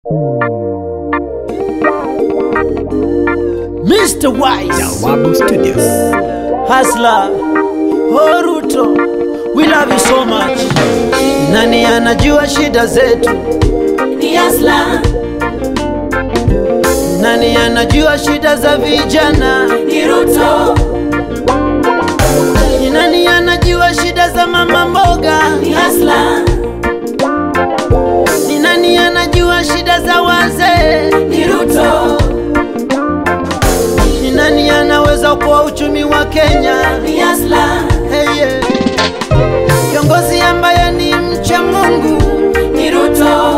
Mr. Wise, Jawabu Studios. Hustler, Ruto, we love you so much. Nani anajua shida zetu? Ni Hustler. Nani anajua shida za vijana? Ni Ruto. Ni nani anajua shida za mama mboga? Ni Hustler. Ni nani anajua shida za wazee? Ni Ruto. Ni nani anaweza kuwa uchumi wa Kenya? Ni Hustler. Hey, yeah. Kiongozi ambaye ni mcha Mungu. Ni Ruto.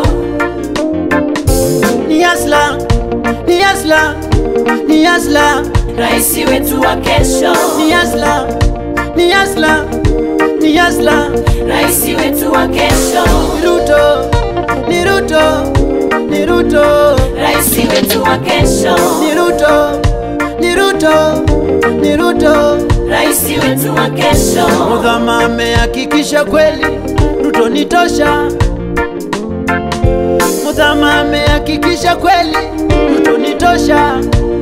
Ni Hustler. Ni Hustler. Ni Hustler. Raisi wetu wa kesho. Ni Hustler. Ni Hustler. Ni Hustler. Raisi wetu wa kesho. Ni Ruto. Ni Ruto. Ni Ruto. Raisi wetu wa kesho. Ni Ruto. Ni Ruto. Ni Ruto. Raisi wetu wa kesho. Mudhama amehakikisha kweli Ruto ni tosha. Mudhama amehakikisha kweli Ruto ni tosha.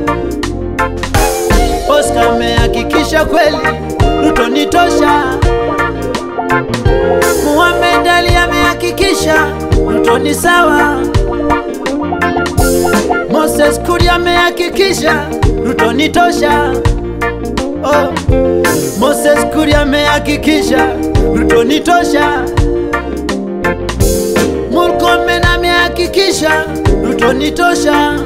Oscar amehakikisha kweli Ruto ni tosha. Muhammad Ali amehakikisha Ruto ni sawa. Moses Kuria amehakikisha Ruto ni tosha. Oh. Moses Kuria amehakikisha Ruto ni tosha. Murkomen amehakikisha Ruto ni tosha.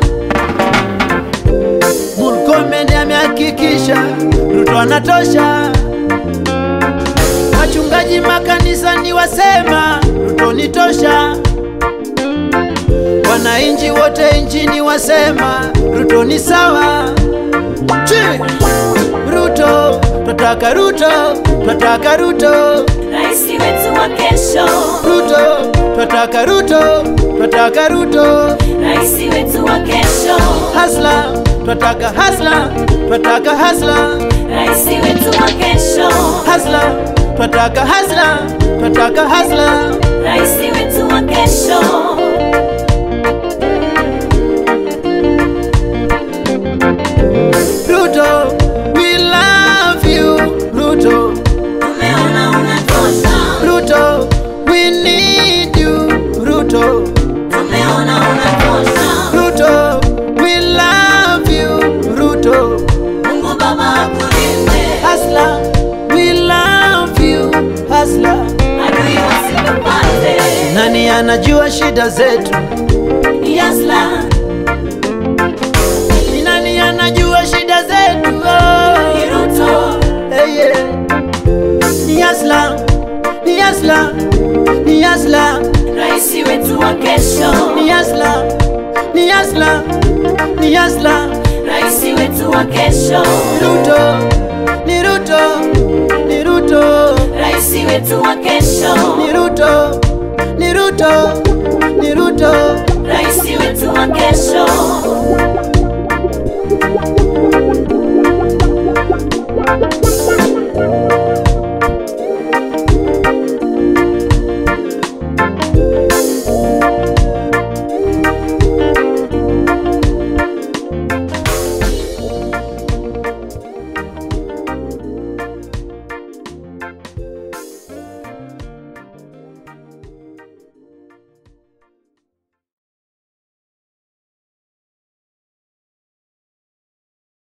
Murkomen amehakikisha Ruto anatosha. Wachungaji makanisani wasema Ruto ni tosha. Wananchi wote nchini wasema Ruto ni sawa. Ruto, tunataka Ruto, tunataka Ruto. Raisi wetu wa kesho. Ruto, tunataka Ruto, tunataka Ruto. Raisi wetu wa kesho. Hustler, tunataka Hustler, tunataka Hustler. Raisi wetu wa kesho. Hustler, tunataka Hustler, tunataka Hustler. Raisi wetu wa kesho. Ruto, we love you. Ruto, Tumeona unatosha. Ruto, we need you. Ruto, Tumeona unatosha. Ruto, we love you. Ruto, Mungu Baba akulinde. Hustler, we love you. Hustler, Adui wasikupate. nani anajua shida zetu? Ni Hustler. Ni nani anajua shida zetu? Ni Oh. Ruto. Hey, yeah. Ni Hustler, ni Hustler, ni Hustler. Raisi wetu wa kesho. Ni Hustler, ni Hustler, ni Hustler. Raisi wetu wa kesho. Ruto, ni Ruto, ni Ruto. Raisi wetu wa kesho. Ni Ruto, ni Ruto, ni Ruto. Raisi wetu wa kesho.